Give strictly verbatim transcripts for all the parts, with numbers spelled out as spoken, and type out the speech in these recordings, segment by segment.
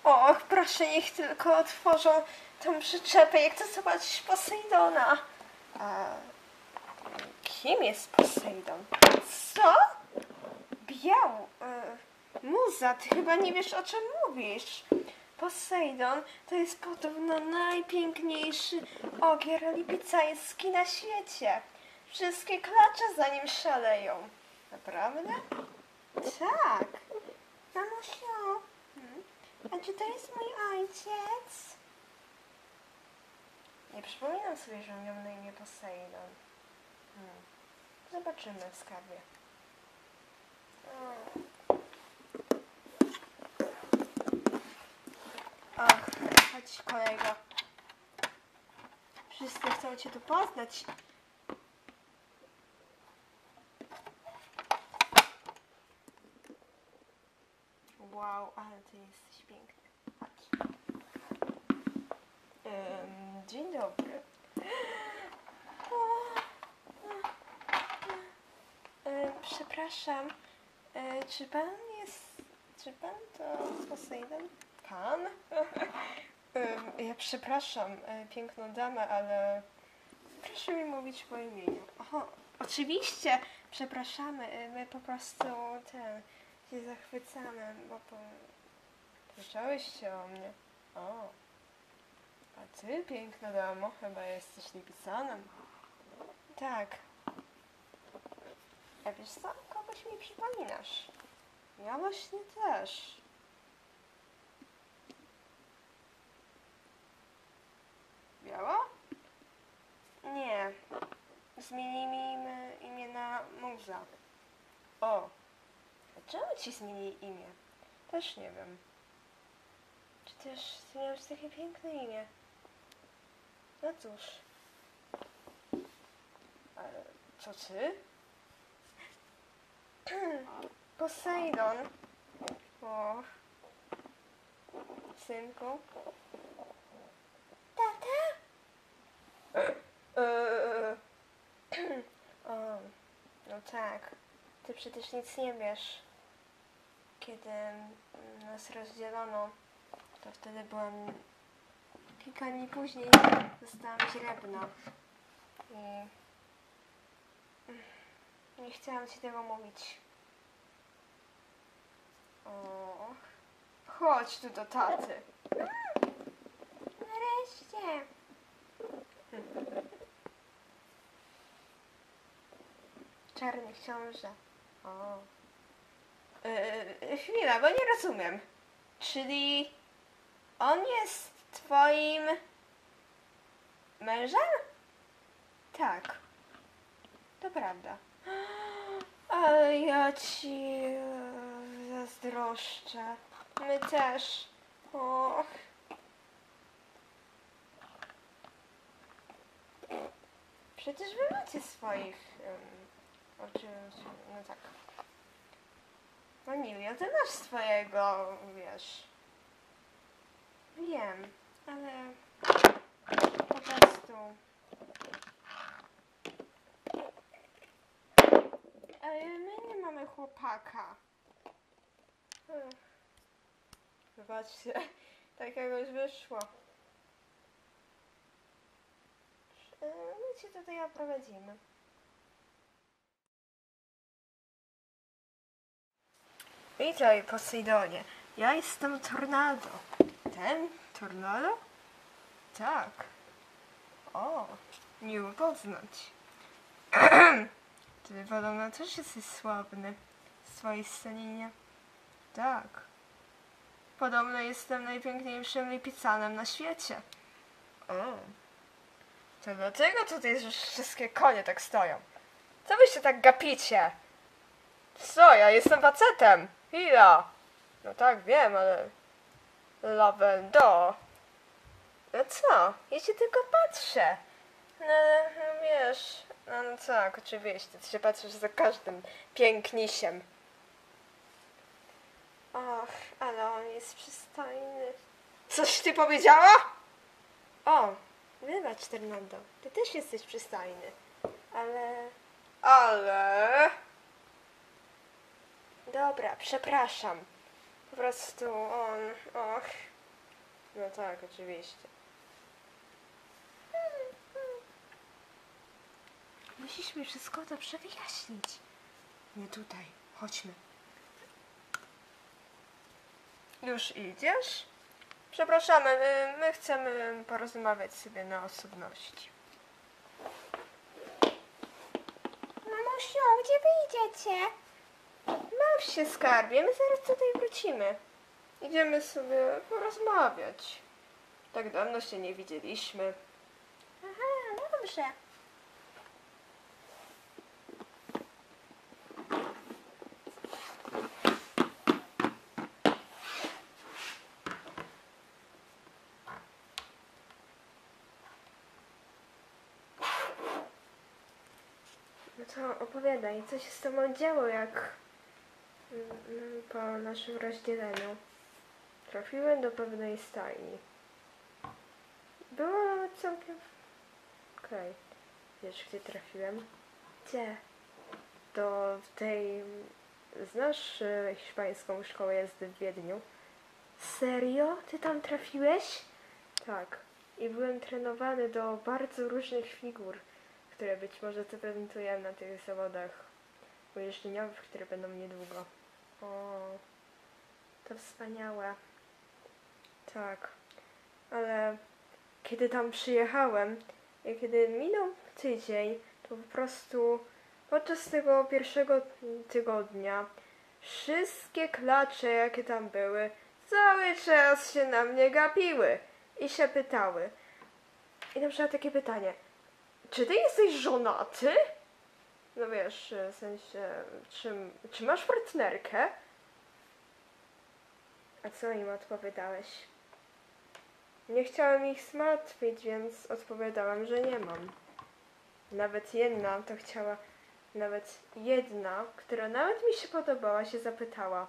Och, proszę, niech tylko otworzą tą przyczepę. Jak chcę zobaczyć Posejdona. A kim jest Posejdon? Co? Biał. Y, muza, ty chyba nie wiesz, o czym mówisz. Posejdon to jest podobno najpiękniejszy ogier lipicański na świecie. Wszystkie klacze za nim szaleją. Naprawdę? Tak. Mamusiu, hmm? A czy to jest mój ojciec? Nie przypominam sobie, że miał na imię Posejdon. Hmm. Zobaczymy w skarbie. Hmm. Ach, chodź kolego. Wszyscy chcą cię tu poznać. Wow, ale ty jesteś piękny. Chodź. Um, dzień dobry. Um, przepraszam, um, czy pan jest... Czy pan to Posejdon? Pan? um, ja przepraszam e, piękną damę, ale proszę mi mówić po imieniu. Oho, oczywiście, przepraszamy, e, my po prostu ten... się zachwycamy, bo po... słyszałyście o mnie. O, a ty, piękna damo, chyba jesteś Lipicanem. Tak. A wiesz co, kogoś mi przypominasz. Ja właśnie też. Biała? Nie. Zmienimy imię na Muza. O. A czemu ci zmienili imię? Też nie wiem. Czy też ty miałeś takie piękne imię? No cóż. Ale co ty? Posejdon. O. Synku. Tata? Eee. O. No tak. Ty przecież nic nie wiesz. Kiedy nas rozdzielono, to wtedy byłam... Kilka dni później zostałam źrebna. I... Nie chciałam ci tego mówić. O, chodź tu do taty. Nareszcie. Czarny książę. O. Yy, chwila, bo nie rozumiem. Czyli on jest twoim mężem? Tak. To prawda. Ale ja ci zazdroszczę. My też. Och. Przecież wy macie swoich... Um, oczywiście, no tak. Vanilio, ty masz swojego, wiesz. Wiem, ale po prostu... Ale my nie mamy chłopaka. Ech. Wybaczcie, tak jakoś wyszło. My cię tutaj oprowadzimy. Witaj, Posejdonie. Ja jestem Tornado. Ten? Tornado? Tak. O, miło poznać. Ty podobno też jesteś sławny w swojej sceninie. Tak. Podobno jestem najpiękniejszym Lipicanem na świecie. O. To dlatego tutaj już wszystkie konie tak stoją. Co wy się tak gapicie? Co? Ja jestem facetem. Chwila. No tak, wiem, ale... Lavendo. No co? Ja się tylko patrzę. No, no wiesz... No, no tak, oczywiście. Ty się patrzysz za każdym pięknisiem. Och, ale on jest przystojny. Coś ty powiedziała? O, wybacz, Tornado. Ty też jesteś przystojny. Ale... Ale... Dobra, przepraszam. Po prostu on... Och... No tak, oczywiście. Musisz mi wszystko dobrze wyjaśnić. Nie tutaj. Chodźmy. Już idziesz? Przepraszamy, my, my chcemy porozmawiać sobie na osobności. Mamusiu, gdzie wy idziecie? Baw się, skarbie, my zaraz tutaj wrócimy. Idziemy sobie porozmawiać. Tak dawno się nie widzieliśmy. Aha, dobrze. No to opowiadaj, co się z tobą działo, jak mm, po naszym rozdzieleniu. Trafiłem do pewnej stajni. Było nawet całkiem... Okej. Okay. Wiesz, gdzie trafiłem? Gdzie? Do tej... Znasz e, hiszpańską szkołę jazdy w Wiedniu? Serio? Ty tam trafiłeś? Tak. I byłem trenowany do bardzo różnych figur, które być może zaprezentuję na tych zawodach ujeżdżeniowych, które będą niedługo. O, to wspaniałe. Tak. Ale kiedy tam przyjechałem i kiedy minął tydzień, to po prostu podczas tego pierwszego tygodnia wszystkie klacze, jakie tam były, cały czas się na mnie gapiły i się pytały. I na przykład takie pytanie: czy ty jesteś żonaty? No wiesz, w sensie, czy, czy masz partnerkę? A co im odpowiadałeś? Nie chciałem ich zmartwić, więc odpowiadałam, że nie mam. Nawet jedna to chciała, nawet jedna, która nawet mi się podobała, się zapytała: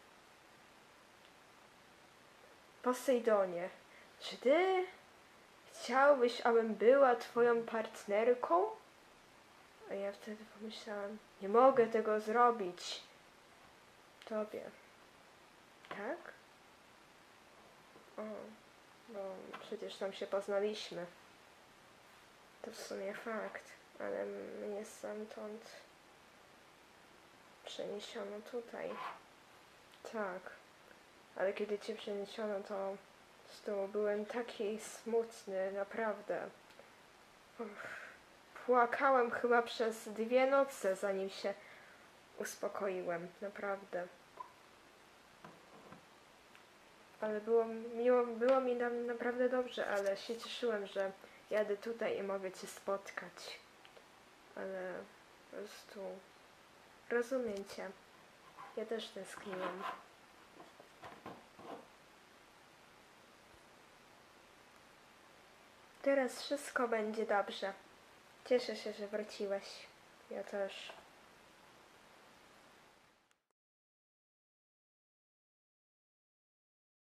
Posejdonie, czy ty chciałbyś, abym była twoją partnerką? A ja wtedy pomyślałam: nie mogę tego zrobić tobie. Tak? O, bo przecież tam się poznaliśmy. To w sumie fakt, ale mnie stamtąd przeniesiono tutaj. Tak, ale kiedy cię przeniesiono, to z tyłu byłem taki smutny, naprawdę. Uff. Płakałem chyba przez dwie noce, zanim się uspokoiłem, naprawdę. Ale było, miło, było mi tam naprawdę dobrze, ale się cieszyłem, że jadę tutaj i mogę cię spotkać. Ale po prostu rozumiem cię. Ja też tęskniłam. Teraz wszystko będzie dobrze. Cieszę się, że wróciłeś. Ja też.